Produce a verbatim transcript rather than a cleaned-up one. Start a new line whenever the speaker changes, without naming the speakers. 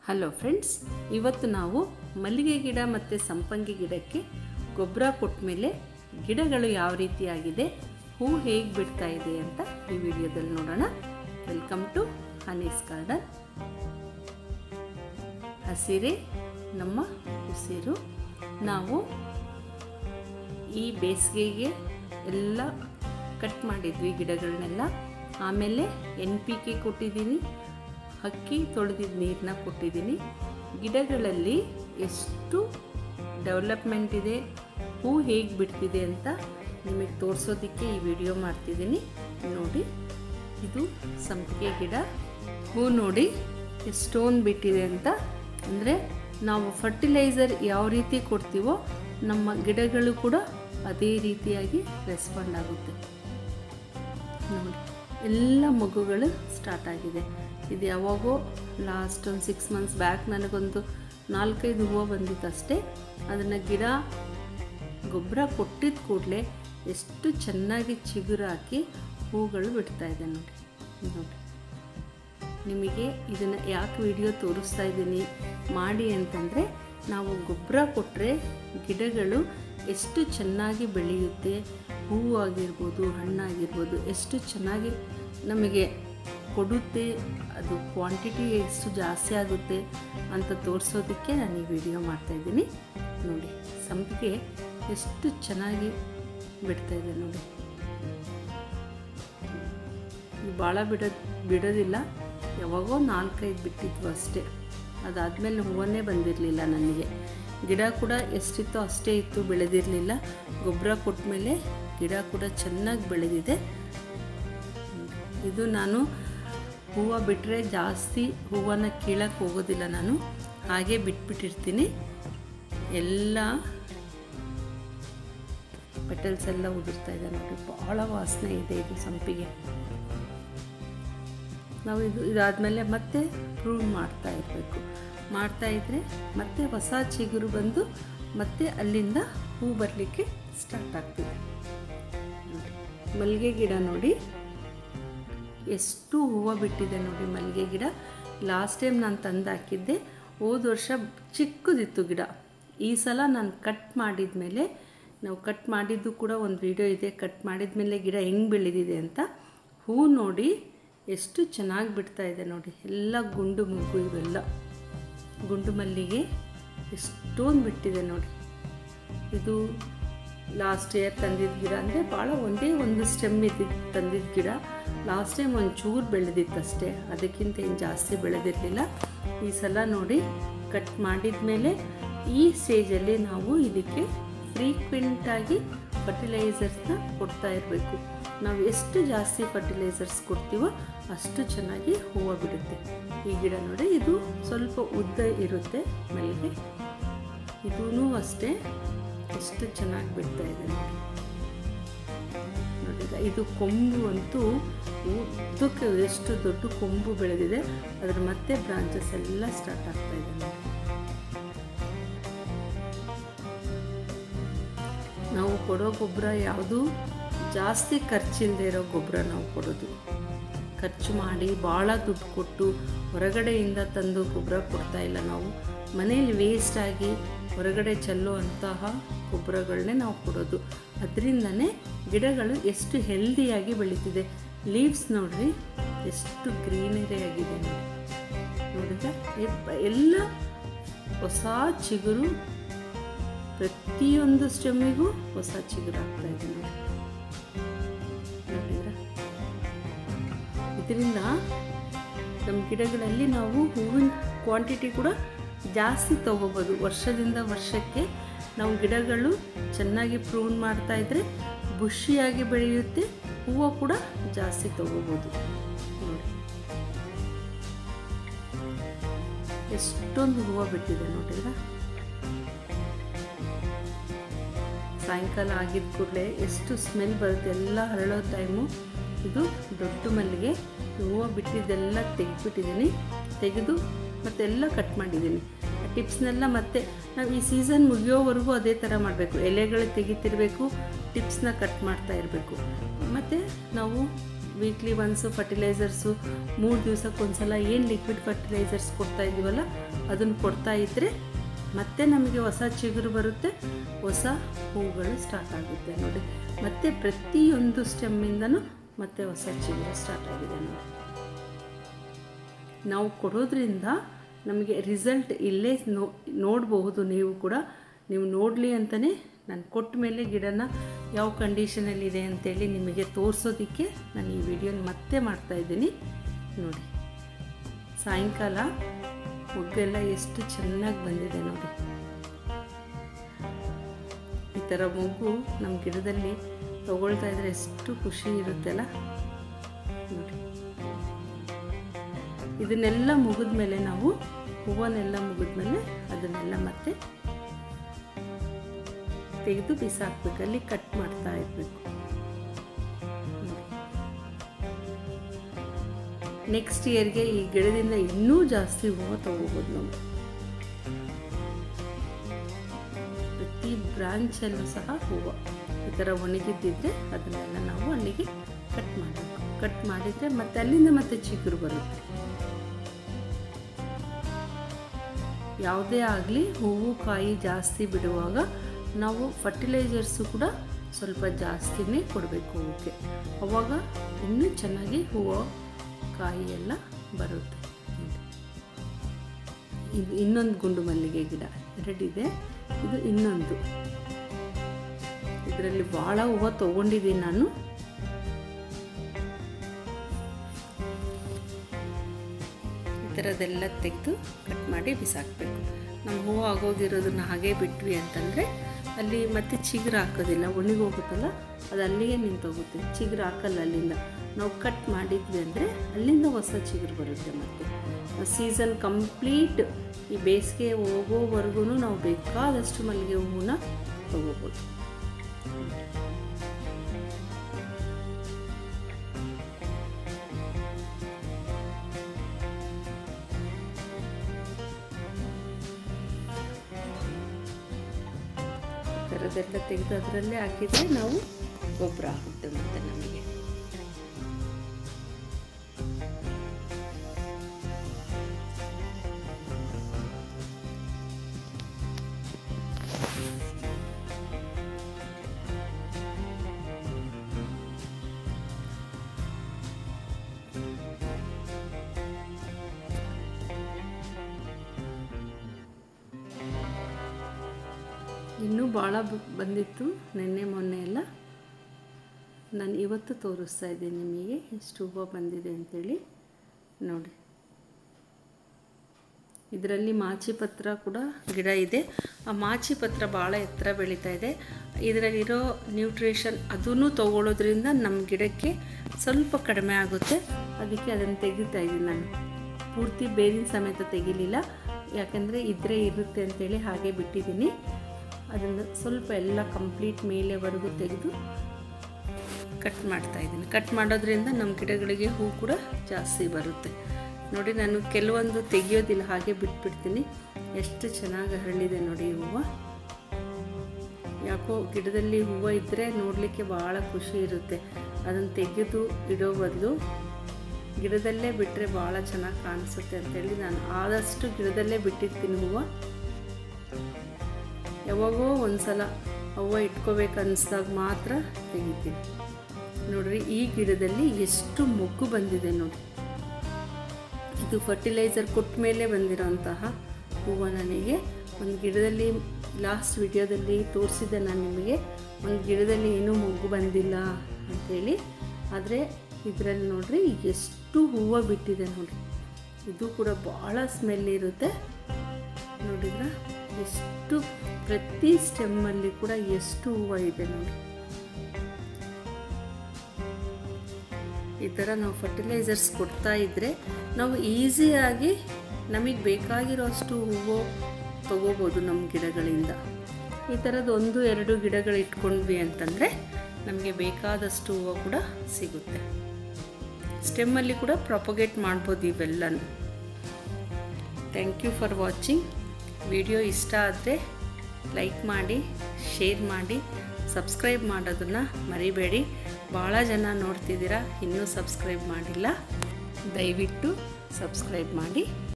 Hello friends, ಇವತ್ತು ನಾವು ಮಲ್ಲಿಗೆ ಗಿಡ ಮತ್ತು ಸಂಪಂಗಿ ಗಿಡಕ್ಕೆ ಗೊಬ್ಬರ ಕೊಟ್ಟ ಮೇಲೆ ಗಿಡಗಳು ಯಾವ ರೀತಿಯಾಗಿದೆ, ಹೂ ಹೇಗೆ ಬಿಡ್ತಾ ಇದೆ ಅಂತ ಈ ವಿಡಿಯೋದಲ್ಲಿ ನೋಡೋಣ. Welcome to Honey's garden. ಹಸಿರೇ ನಮ್ಮ ಉಸಿರು. ನಾವು ಈ ಬೇಸಿಗೆಗೆ ಎಲ್ಲ ಕಟ್ ಮಾಡಿದ್ವಿ ಗಿಡಗಳನ್ನೆಲ್ಲ. ಆಮೇಲೆ ಎನ್ ಪಿ ಕೆ ಕೊಟ್ಟಿದ್ದೀನಿ, ಹಕ್ಕಿ ತೊಳೆದಿದ್ದ ನೀರನ್ನ ಕೊಟ್ಟಿದ್ದೀನಿ. ಗಿಡಗಳಲ್ಲಿ ಎಷ್ಟು ಡೆವಲಪ್ಮೆಂಟ್ ಇದೆ, ಹೂ ಹೇಗೆ ಬಿಡ್ತಿದೆ ಅಂತ ನಿಮಗೆ ತೋರಿಸೋದಕ್ಕೆ ಈ ವಿಡಿಯೋ ಮಾಡ್ತಿದ್ದೀನಿ. ನೋಡಿ, ಇದು ಸಂಪಿಗೆ ಗಿಡ. ಹೂ ನೋಡಿ ಎಷ್ಟೊಂದು ಬಿಟ್ಟಿದೆ ಅಂತ. ಅಂದರೆ ನಾವು ಫರ್ಟಿಲೈಸರ್ ಯಾವ ರೀತಿ ಕೊಡ್ತೀವೋ ನಮ್ಮ ಗಿಡಗಳು ಕೂಡ ಅದೇ ರೀತಿಯಾಗಿ ರೆಸ್ಪಾಂಡ್ ಆಗುತ್ತೆ. ನೋಡಿ, ಎಲ್ಲ ಮಗುಗಳು ಸ್ಟಾರ್ಟ್ ಆಗಿದೆ. ಇದು ಯಾವಾಗೋ ಲಾಸ್ಟ್ ಒಂದು ಸಿಕ್ಸ್ ಮಂತ್ಸ್ ಬ್ಯಾಕ್ ನನಗೊಂದು ನಾಲ್ಕೈದು ಹೂವು ಬಂದಿತ್ತು ಅಷ್ಟೇ. ಅದನ್ನು ಗಿಡ ಗೊಬ್ಬರ ಕೊಟ್ಟಿದ್ದ ಕೂಡಲೇ ಎಷ್ಟು ಚೆನ್ನಾಗಿ ಚಿಗುರು ಹಾಕಿ ಹೂಗಳು ಬಿಡ್ತಾ ಇದೆ. ನೋಡಿ ನೋಡಿ ನಿಮಗೆ ಇದನ್ನು ಯಾಕೆ ವಿಡಿಯೋ ತೋರಿಸ್ತಾ ಇದ್ದೀನಿ ಮಾಡಿ ಅಂತಂದರೆ, ನಾವು ಗೊಬ್ಬರ ಕೊಟ್ಟರೆ ಗಿಡಗಳು ಎಷ್ಟು ಚೆನ್ನಾಗಿ ಬೆಳೆಯುತ್ತೆ, ಹೂವು ಆಗಿರ್ಬೋದು, ಹಣ್ಣಾಗಿರ್ಬೋದು, ಎಷ್ಟು ಚೆನ್ನಾಗಿ ನಮಗೆ ಕೊಡುತ್ತೆ, ಅದು ಕ್ವಾಂಟಿಟಿ ಎಷ್ಟು ಜಾಸ್ತಿ ಆಗುತ್ತೆ ಅಂತ ತೋರಿಸೋದಕ್ಕೆ ನಾನು ಈ ವಿಡಿಯೋ ಮಾಡ್ತಾಯಿದ್ದೀನಿ. ನೋಡಿ, ಸಂಪಿಗೆ ಎಷ್ಟು ಚೆನ್ನಾಗಿ ಬಿಡ್ತಾಯಿದೆ ನೋಡಿ. ಭಾಳ ಬಿಡೋದು ಬಿಡೋದಿಲ್ಲ, ಯಾವಾಗೋ ನಾಲ್ಕೈದು ಬಿಟ್ಟಿದ್ವು ಅಷ್ಟೇ. ಅದಾದಮೇಲೆ ಹೂವನ್ನೇ ಬಂದಿರಲಿಲ್ಲ ನನಗೆ. ಗಿಡ ಕೂಡ ಎಷ್ಟಿತ್ತೋ ಅಷ್ಟೇ ಇತ್ತು, ಬೆಳೆದಿರಲಿಲ್ಲ. ಗೊಬ್ಬರ ಕೊಟ್ಟ ಮೇಲೆ ಗಿಡ ಕೂಡ ಚೆನ್ನಾಗಿ ಬೆಳೆದಿದೆ. ಇದು ನಾನು ಹೂವು ಬಿಟ್ಟರೆ ಜಾಸ್ತಿ ಹೂವನ್ನು ಕೀಳಕ್ಕೆ ಹೋಗೋದಿಲ್ಲ, ನಾನು ಹಾಗೆ ಬಿಟ್ಬಿಟ್ಟಿರ್ತೀನಿ. ಎಲ್ಲ ಪೆಟಲ್ಸ್ ಎಲ್ಲ ಉದುರ್ತಾ ಇದೆ ನೋಡಿ. ಭಾಳ ವಾಸನೆ ಇದೆ ಇದು ಸಂಪಿಗೆ. ನಾವು ಇದು ಇದಾದಮೇಲೆ ಮತ್ತೆ ಪ್ರೂನ್ ಮಾಡ್ತಾ ಇರಬೇಕು. ಮಾಡ್ತಾಯಿದ್ರೆ ಮತ್ತೆ ಹೊಸ ಚಿಗುರು ಬಂದು ಮತ್ತೆ ಅಲ್ಲಿಂದ ಹೂ ಬರಲಿಕ್ಕೆ ಸ್ಟಾರ್ಟ್ ಆಗ್ತದೆ. ನೋಡಿ, ಮಲ್ಲಿಗೆ ಗಿಡ ನೋಡಿ ಎಷ್ಟು ಹೂವು ಬಿಟ್ಟಿದೆ ನೋಡಿ. ಮಲ್ಲಿಗೆ ಗಿಡ ಲಾಸ್ಟ್ ಟೈಮ್ ನಾನು ತಂದು ಹಾಕಿದ್ದೆ. ಹೋದ ವರ್ಷ ಚಿಕ್ಕದಿತ್ತು ಗಿಡ. ಈ ಸಲ ನಾನು ಕಟ್ ಮಾಡಿದ ಮೇಲೆ, ನಾವು ಕಟ್ ಮಾಡಿದ್ದು ಕೂಡ ಒಂದು ವಿಡಿಯೋ ಇದೆ, ಕಟ್ ಮಾಡಿದ ಮೇಲೆ ಗಿಡ ಹೆಂಗೆ ಬೆಳೆದಿದೆ ಅಂತ. ಹೂ ನೋಡಿ ಎಷ್ಟು ಚೆನ್ನಾಗಿ ಬಿಡ್ತಾ ಇದೆ ನೋಡಿ. ಎಲ್ಲ ಗುಂಡು ಮುಗ್ಗು, ಇವೆಲ್ಲ ಗುಂಡು ಮಲ್ಲಿಗೆ ಎಷ್ಟೊಂದು ಬಿಟ್ಟಿದೆ ನೋಡಿ. ಇದು ಲಾಸ್ಟ್ ಇಯರ್ ತಂದಿದ್ದ ಗಿಡ. ಅಂದರೆ ಭಾಳ ಒಂದೇ ಒಂದು ಸ್ಟೆಮ್ ಇದ್ದಿದ್ದು ತಂದಿದ್ದ ಗಿಡ. ಲಾಸ್ಟ್ ಟೈಮ್ ಒಂದು ಚೂರು ಬೆಳೆದಿತ್ತಷ್ಟೇ, ಅದಕ್ಕಿಂತ ಏನು ಜಾಸ್ತಿ ಬೆಳೆದಿರಲಿಲ್ಲ. ಈ ಸಲ ನೋಡಿ ಕಟ್ ಮಾಡಿದ ಮೇಲೆ ಈ ಸ್ಟೇಜಲ್ಲಿ ನಾವು ಇದಕ್ಕೆ ಫ್ರೀಕ್ವೆಂಟಾಗಿ ಫರ್ಟಿಲೈಸರ್ಸ್ನ ಕೊಡ್ತಾ ಇರಬೇಕು. ನಾವು ಎಷ್ಟು ಜಾಸ್ತಿ ಫರ್ಟಿಲೈಸರ್ಸ್ ಕೊಡ್ತೀವೋ ಅಷ್ಟು ಚೆನ್ನಾಗಿ ಹೂವು ಬಿಡುತ್ತೆ. ಈ ಗಿಡ ನೋಡಿ, ಇದು ಸ್ವಲ್ಪ ಉದ್ದ ಇರುತ್ತೆ ಮಲ್ಲಿಗೆ. ಇದೂ ಅಷ್ಟೇ ಎಷ್ಟು ಚೆನ್ನಾಗಿ ಬಿಡ್ತಾ ಇದೆ ನೋಡಿ. ನೋಡಿದ ಇದು ಕೊಂಬು ಅಂತೂ ಉದ್ದಕ್ಕೆ ಎಷ್ಟು ದೊಡ್ಡ ಕೊಂಬು ಬೆಳೆದಿದೆ. ಅದರ ಮತ್ತೆ ಬ್ರಾಂಚಸ್ ಎಲ್ಲ ಸ್ಟಾರ್ಟ್ ಆಗ್ತಾ ಇದೆ ನೋಡಿ. ನಾವು ಕೊಡೋ ಗೊಬ್ಬರ ಯಾವುದು ಜಾಸ್ತಿ ಖರ್ಚಿಲ್ಲದೆ ಇರೋ ಗೊಬ್ಬರ ನಾವು ಕೊಡೋದು. ಖರ್ಚು ಮಾಡಿ ಭಾಳ ದುಡ್ಡು ಕೊಟ್ಟು ಹೊರಗಡೆಯಿಂದ ತಂದು ಗೊಬ್ಬರ ಕೊಡ್ತಾ ಇಲ್ಲ ನಾವು. ಮನೇಲಿ ವೇಸ್ಟಾಗಿ ಹೊರಗಡೆ ಚೆಲ್ಲೋ ಅಂತಹ ಗೊಬ್ಬರಗಳನ್ನೇ ನಾವು ಕೊಡೋದು. ಅದರಿಂದನೇ ಗಿಡಗಳು ಎಷ್ಟು ಹೆಲ್ದಿಯಾಗಿ ಬೆಳೀತಿದೆ. ಲೀವ್ಸ್ ನೋಡ್ರಿ ಎಷ್ಟು ಗ್ರೀನರಿ ಆಗಿದೆ ನೋಡಿ. ನೋಡಿದ್ರೆ ಎಲ್ಲ ಹೊಸ ಚಿಗುರು, ಪ್ರತಿಯೊಂದು ಸ್ಟೆಮ್ಮಿಗೂ ಹೊಸ ಚಿಗುರು ಆಗ್ತಾ ಇದೆ ನೋಡಿ. ನೋಡಿದ್ರೆ ಇದರಿಂದ ನಮ್ಮ ಗಿಡಗಳಲ್ಲಿ ನಾವು ಹೂವಿನ ಕ್ವಾಂಟಿಟಿ ಕೂಡ ಜಾಸ್ತಿ ತೊಗೋಬೋದು. ವರ್ಷದಿಂದ ವರ್ಷಕ್ಕೆ ನಾವು ಗಿಡಗಳು ಚೆನ್ನಾಗಿ ಪ್ರೂನ್ ಮಾಡ್ತಾ ಇದ್ದರೆ ಬುಷಿಯಾಗಿ ಬೆಳೆಯುತ್ತೆ, ಹೂವು ಕೂಡ ಜಾಸ್ತಿ ತೊಗೋಬೋದು. ನೋಡಿ ಎಷ್ಟೊಂದು ಹೂವು ಬಿಟ್ಟಿದೆ ನೋಡಿಲ್ಲ. ಸಾಯಂಕಾಲ ಆಗಿದ್ದ ಕೂಡಲೇ ಎಷ್ಟು ಸ್ಮೆಲ್ ಬರುತ್ತೆ, ಎಲ್ಲ ಹರಳೋ ಟೈಮು. ಇದು ದೊಡ್ಡ ಮಲ್ಲಿಗೆ. ಹೂವು ಬಿಟ್ಟಿದ್ದೆಲ್ಲ ತೆಗೆದುಬಿಟ್ಟಿದ್ದೀನಿ. ತೆಗೆದು ಮತ್ತೆಲ್ಲ ಕಟ್ ಮಾಡಿದ್ದೀನಿ. ಟಿಪ್ಸ್ನೆಲ್ಲ ಮತ್ತೆ ನಾವು ಈ ಸೀಸನ್ ಮುಗಿಯೋವರೆಗೂ ಅದೇ ಥರ ಮಾಡಬೇಕು. ಎಲೆಗಳು ತೆಗಿತಿರಬೇಕು, ಟಿಪ್ಸ್ನ ಕಟ್ ಮಾಡ್ತಾ ಇರಬೇಕು. ಮತ್ತು ನಾವು ವೀಕ್ಲಿ ಒನ್ಸು ಫರ್ಟಿಲೈಸರ್ಸು ಮೂರು ದಿವಸಕ್ಕೊಂದ್ಸಲ ಏನು ಲಿಕ್ವಿಡ್ ಫರ್ಟಿಲೈಸರ್ಸ್ ಕೊಡ್ತಾ ಇದ್ದೀವಲ್ಲ ಅದನ್ನು ಕೊಡ್ತಾ ಇದ್ದರೆ ಮತ್ತೆ ನಮಗೆ ಹೊಸ ಚಿಗುರು ಬರುತ್ತೆ, ಹೊಸ ಹೂಗಳು ಸ್ಟಾರ್ಟ್ ಆಗುತ್ತೆ ನೋಡಿ. ಮತ್ತು ಪ್ರತಿಯೊಂದು ಸ್ಟೆಮ್ಮಿಂದನೂ ಮತ್ತೆ ಹೊಸ ಚಿಗುರು ಸ್ಟಾರ್ಟ್ ಆಗಿದೆ ನೋಡಿ. ನಾವು ಕೊಡೋದ್ರಿಂದ ನಮಗೆ ರಿಸಲ್ಟ್ ಇಲ್ಲೇ ನೋ ನೋಡಬಹುದು. ನೀವು ಕೂಡ ನೀವು ನೋಡಲಿ ಅಂತಲೇ ನಾನು ಕೊಟ್ಟ ಮೇಲೆ ಗಿಡನ ಯಾವ ಕಂಡೀಷನಲ್ಲಿದೆ ಅಂತೇಳಿ ನಿಮಗೆ ತೋರಿಸೋದಕ್ಕೆ ನಾನು ಈ ವಿಡಿಯೋನ ಮತ್ತೆ ಮಾಡ್ತಾಯಿದ್ದೀನಿ ನೋಡಿ. ಸಾಯಂಕಾಲ ಮೊಗ್ಗೆಲ್ಲ ಎಷ್ಟು ಚೆನ್ನಾಗಿ ಬಂದಿದೆ ನೋಡಿ. ಈ ಥರ ಮೊಗ್ಗು ನಮ್ಮ ಗಿಡದಲ್ಲಿ ತಗೊಳ್ತಾ ಇದ್ರೆ ಎಷ್ಟು ಖುಷಿ ಇರುತ್ತೆಲ್ಲ ನೋಡಿ. ಇದನ್ನೆಲ್ಲ ಮುಗಿದ ಮೇಲೆ ನಾವು ಹೂವನ್ನೆಲ್ಲ ಮುಗಿದ್ಮೇಲೆ ಅದನ್ನೆಲ್ಲ ಮತ್ತೆ ತೆಗೆದು ಬಿಸಾಕ್ಬೇಕು, ಅಲ್ಲಿ ಕಟ್ ಮಾಡ್ತಾ ಇರಬೇಕು. ನೆಕ್ಸ್ಟ್ ಇಯರ್ಗೆ ಈ ಗಿಡದಿಂದ ಇನ್ನೂ ಜಾಸ್ತಿ ಹೂವು ತಗೋಬೋದು ನಾವು. ಪ್ರತಿ ಬ್ರಾಂಚಲ್ಲೂ ಸಹ ಹೂವು ಈ ಥರ ಒಣಗಿದ್ದಿದ್ರೆ ಅದನ್ನೆಲ್ಲ ನಾವು ಅಲ್ಲಿಗೆ ಕಟ್ ಮಾಡಬೇಕು. ಕಟ್ ಮಾಡಿದರೆ ಮತ್ತೆ ಅಲ್ಲಿಂದ ಮತ್ತೆ ಚಿಗುರು ಬರುತ್ತೆ. ಯಾವುದೇ ಆಗಲಿ ಹೂವು ಕಾಯಿ ಜಾಸ್ತಿ ಬಿಡುವಾಗ ನಾವು ಫರ್ಟಿಲೈಸರ್ಸು ಕೂಡ ಸ್ವಲ್ಪ ಜಾಸ್ತಿನೇ ಕೊಡಬೇಕು ಹೂವಿಗೆ. ಆವಾಗ ಇನ್ನೂ ಚೆನ್ನಾಗಿ ಹೂವು ಕಾಯಿ ಎಲ್ಲ ಬರುತ್ತೆ. ಇದು ಇನ್ನೊಂದು ಗುಂಡು ಮಲ್ಲಿಗೆ ಗಿಡ ಎರಡಿದೆ, ಇದು ಇನ್ನೊಂದು. ಇದರಲ್ಲಿ ಭಾಳ ಹೂವು ತೊಗೊಂಡಿದ್ದೀನಿ ನಾನು. ಈ ಥರದ್ದೆಲ್ಲ ತೆಗೆದು ಕಟ್ ಮಾಡಿ ಬಿಸಾಕಬೇಕು. ನಾವು ಹೂವು ಆಗೋಗಿರೋದನ್ನ ಹಾಗೆ ಬಿಟ್ವಿ ಅಂತಂದರೆ ಅಲ್ಲಿ ಮತ್ತೆ ಚಿಗುರು ಹಾಕೋದಿಲ್ಲ, ಒಣಗೋಗುತ್ತಲ್ಲ ಅದು ಅಲ್ಲಿಗೆ ನಿಂತೋಗುತ್ತೆ. ಚಿಗುರು ಹಾಕಲ್ಲ ಅಲ್ಲಿಂದ. ನಾವು ಕಟ್ ಮಾಡಿದ್ವಿ ಅಂದರೆ ಅಲ್ಲಿಂದ ಹೊಸ ಚಿಗುರು ಬರುತ್ತೆ. ಮತ್ತು ಸೀಸನ್ ಕಂಪ್ಲೀಟ್ ಈ ಬೇಸಿಗೆ ಹೋಗೋವರೆಗೂ ನಾವು ಬೇಕಾದಷ್ಟು ಮಲ್ಲಿಗೆ ಹೂವನ್ನ ತಗೋಬೋದು. ಥರದ್ದೆಲ್ಲ ತೆಗೆದು ಅದರಲ್ಲೇ ಹಾಕಿದರೆ ನಾವು ಗೊಬ್ಬರ ಆಗುತ್ತೆ ಮತ್ತು ನಮಗೆ. ಇನ್ನೂ ಭಾಳ ಬಂದಿತ್ತು ನಿನ್ನೆ ಮೊನ್ನೆ ಎಲ್ಲ. ನಾನು ಇವತ್ತು ತೋರಿಸ್ತಾ ಇದ್ದೀನಿ ನಿಮಗೆ ಎಷ್ಟು ಹೂವು ಬಂದಿದೆ ಅಂಥೇಳಿ ನೋಡಿ. ಇದರಲ್ಲಿ ಮಾಚಿ ಪತ್ರ ಕೂಡ ಗಿಡ ಇದೆ. ಆ ಮಾಚಿ ಪತ್ರ ಭಾಳ ಎತ್ತರ ಬೆಳೀತಾ ಇದೆ. ಇದರಲ್ಲಿರೋ ನ್ಯೂಟ್ರಿಷನ್ ಅದನ್ನು ತಗೊಳ್ಳೋದ್ರಿಂದ ನಮ್ಮ ಗಿಡಕ್ಕೆ ಸ್ವಲ್ಪ ಕಡಿಮೆ ಆಗುತ್ತೆ. ಅದಕ್ಕೆ ಅದನ್ನು ತೆಗಿತಾ ಇದ್ದೀನಿ ನಾನು. ಪೂರ್ತಿ ಬೇರಿನ ಸಮೇತ ತೆಗಿಲಿಲ್ಲ, ಯಾಕೆಂದರೆ ಇದ್ದರೆ ಇರುತ್ತೆ ಅಂತೇಳಿ ಹಾಗೆ ಬಿಟ್ಟಿದ್ದೀನಿ. ಅದನ್ನು ಸ್ವಲ್ಪ ಎಲ್ಲ ಕಂಪ್ಲೀಟ್ ಮೇಲೆವರೆಗೂ ತೆಗೆದು ಕಟ್ ಮಾಡ್ತಾಯಿದ್ದೀನಿ. ಕಟ್ ಮಾಡೋದ್ರಿಂದ ನಮ್ಮ ಗಿಡಗಳಿಗೆ ಹೂ ಕೂಡ ಜಾಸ್ತಿ ಬರುತ್ತೆ ನೋಡಿ. ನಾನು ಕೆಲವೊಂದು ತೆಗಿಯೋದಿಲ್ಲ, ಹಾಗೆ ಬಿಟ್ಬಿಡ್ತೀನಿ. ಎಷ್ಟು ಚೆನ್ನಾಗಿ ಹರಳಿದೆ ನೋಡಿ ಹೂವು. ಯಾಕೋ ಗಿಡದಲ್ಲಿ ಹೂವು ಇದ್ದರೆ ನೋಡಲಿಕ್ಕೆ ಭಾಳ ಖುಷಿ ಇರುತ್ತೆ. ಅದನ್ನು ತೆಗೆದು ಇಡೋ ಬದಲು ಗಿಡದಲ್ಲೇ ಬಿಟ್ಟರೆ ಭಾಳ ಚೆನ್ನಾಗಿ ಕಾಣಿಸುತ್ತೆ ಅಂತೇಳಿ ನಾನು ಆದಷ್ಟು ಗಿಡದಲ್ಲೇ ಬಿಟ್ಟಿರ್ತೀನಿ ಹೂವು. ಯಾವಾಗೋ ಒಂದು ಸಲ ಹೂವು ಇಟ್ಕೋಬೇಕು ಅನ್ನಿಸ್ದಾಗ ಮಾತ್ರ ತೆಗಿತೀನಿ ನೋಡ್ರಿ. ಈ ಗಿಡದಲ್ಲಿ ಎಷ್ಟು ಮೊಗ್ಗು ಬಂದಿದೆ ನೋಡಿ. ಇದು ಫರ್ಟಿಲೈಸರ್ ಕೊಟ್ಟ ಮೇಲೆ ಬಂದಿರೋಂತಹ ಹೂವು. ನನಗೆ ಒಂದು ಗಿಡದಲ್ಲಿ ಲಾಸ್ಟ್ ವಿಡಿಯೋದಲ್ಲಿ ತೋರಿಸಿದ್ದೆ ನಾನು ನಿಮಗೆ, ಒಂದು ಗಿಡದಲ್ಲಿ ಏನೂ ಮೊಗ್ಗು ಬಂದಿಲ್ಲ ಅಂಥೇಳಿ. ಆದರೆ ಇದರಲ್ಲಿ ನೋಡ್ರಿ ಎಷ್ಟು ಹೂವು ಬಿಟ್ಟಿದೆ ನೋಡಿ. ಇದು ಕೂಡ ಭಾಳ ಸ್ಮೆಲ್ ಇರುತ್ತೆ ನೋಡಿದ್ರೆ. ಎಷ್ಟು ಪ್ರತಿ ಸ್ಟೆಮ್ಮಲ್ಲಿ ಕೂಡ ಎಷ್ಟು ಹೂವು ಇದೆ ನೋಡಿ. ಈ ಥರ ನಾವು ಫರ್ಟಿಲೈಸರ್ಸ್ ಕೊಡ್ತಾ ಇದ್ದರೆ ನಾವು ಈಸಿಯಾಗಿ ನಮಗೆ ಬೇಕಾಗಿರೋ ಅಷ್ಟು ಹೂವು ತಗೋಬೋದು ನಮ್ಮ ಗಿಡಗಳಿಂದ. ಈ ಥರದ್ದು ಒಂದು ಎರಡು ಗಿಡಗಳು ಇಟ್ಕೊಂಡ್ವಿ ಅಂತಂದರೆ ನಮಗೆ ಬೇಕಾದಷ್ಟು ಹೂವು ಕೂಡ ಸಿಗುತ್ತೆ. ಸ್ಟೆಮ್ಮಲ್ಲಿ ಕೂಡ ಪ್ರೊಪಗೇಟ್ ಮಾಡ್ಬೋದು ಇವೆಲ್ಲನೂ. Thank you for watching. Video ಇಷ್ಟ ಆದರೆ ಲೈಕ್ ಮಾಡಿ, ಶೇರ್ ಮಾಡಿ, ಸಬ್ಸ್ಕ್ರೈಬ್ ಮಾಡೋದನ್ನು ಮರಿಬೇಡಿ. ಭಾಳ ಜನ ನೋಡ್ತಿದ್ದೀರಾ, ಇನ್ನೂ ಸಬ್ಸ್ಕ್ರೈಬ್ ಮಾಡಿಲ್ಲ. ದಯವಿಟ್ಟು ಸಬ್ಸ್ಕ್ರೈಬ್ ಮಾಡಿ.